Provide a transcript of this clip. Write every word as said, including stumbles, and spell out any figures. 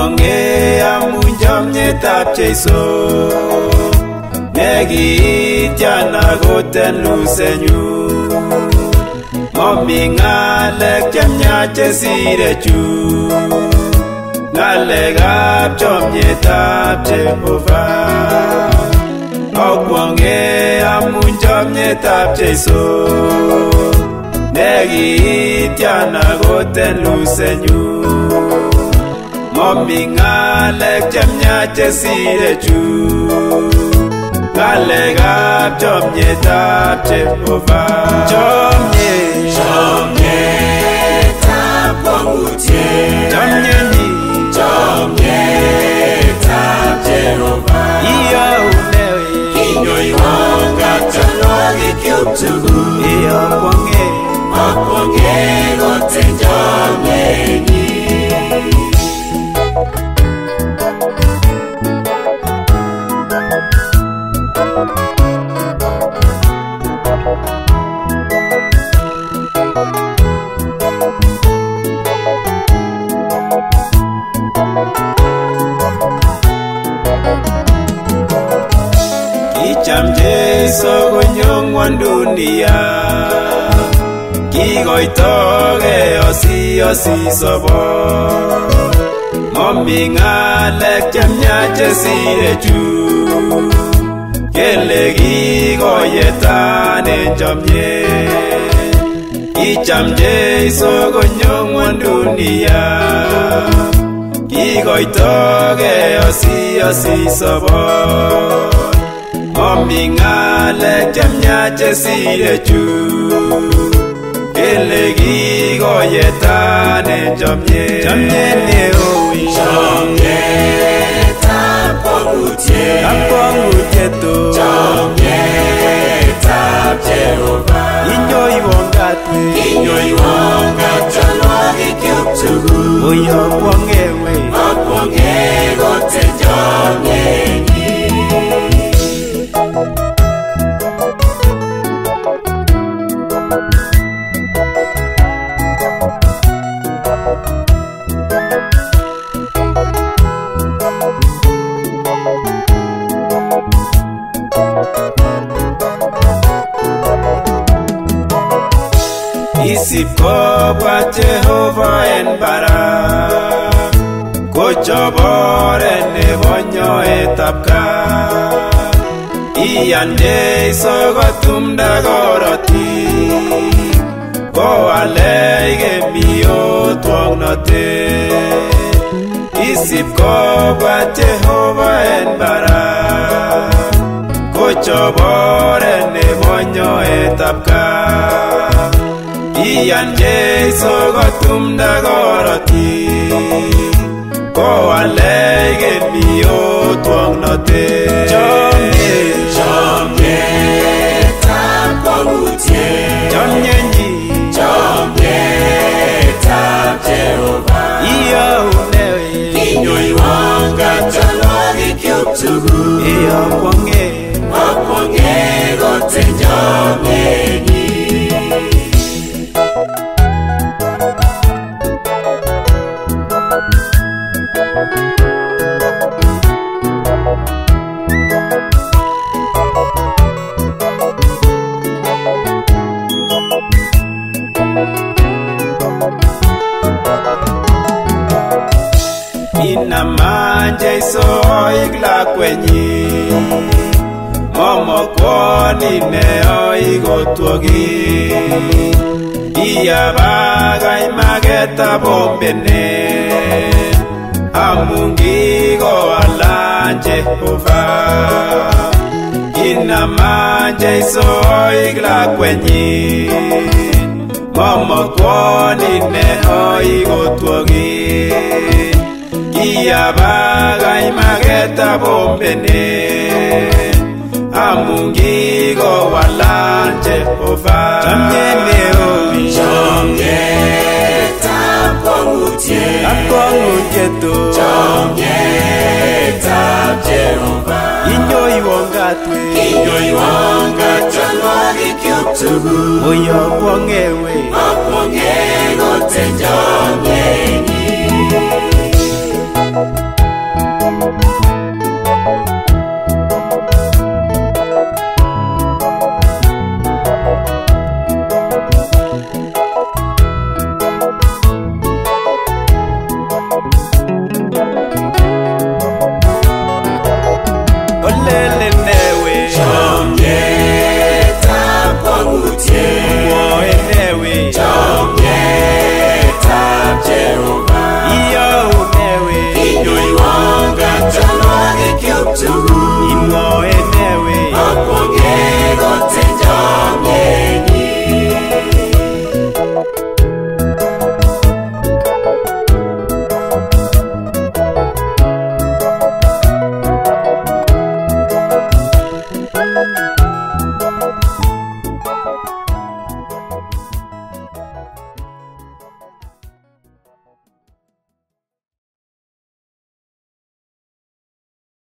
Akwonge amun chamnyetab Jeiso nekiityana koten lusenyu. Momi ng'alek chemyach chesire chu, ng'alekab chamnyetab Jehovah. Akwonge amun chamnyetab Jeiso nekiityana koten lusenyu. Momi ng'alek chemyach chesire chu, ng'alekab chamnyetab Jehovah. Chamnyet, chamnyetab kwongutiet, chamnyenyi, chamnyetab Jehovah. Iyaunewe, kinyoiwon katyanwogikyuk tugul. Akwonge, akwonge koten chamnyenyi. Kicham Jeiso konyo ng'wondunia, kikoitoge asisisobot. Momi ng'alek chemyach chesire chu, kele kikoyetan en chamnyet. Kicham Jeiso konyo ng'wondunia, kikoitoge asisisobot. Momi ng'alek chemyach chesire chu, kele kikoyetan en chamnyet. Chamnyet neoi, chamnyetab kwongutiet, kwongutiet o, chamnyetab Jehovah. Inyoiwon katwek, kinyoiwon katyanwogikyuk tugul. Oi akwonge we, akwonge koten chamnyenyi. Isip kobwa Jehovah en barak, kochob oret nebo nyoetab kat. Iyan Jeiso kotumda korotik, kowalech kemi otwoknotet. Isip kobwa Jehovah en barak, kochob oret nebo nyoetab kat. Iyan Jeiso kotumda korotik, kowalech kemi otwoknotet. Chamnyet, chamnyetab kwongutiet, chamnyenyi, chamnyetab Jehovah. Iyaunewe, kinyoiwon katyanwogikyuk tugul. Akwonge, akwonge koten chamnyenyi. Inaman Jeiso oik lakwenyi, momokwon ine oik otwogik. Iyabakach maketab ombenet, amun kikowalan Jehovah. Inaman Jeiso oik lakwenyi, momokwon ine oik otwogik. Iyabakach maketab ombenet, amun kikowalan Jehovah. Chamnyet neoi, chamnyetab kwongutiet, kwongutiet o, chamnyetab Jehovah. Inyoiwon katwek, kinyoiwon katyanwogikyuk tugul. Oi akwonge we, akwonge koten chamnyenyi.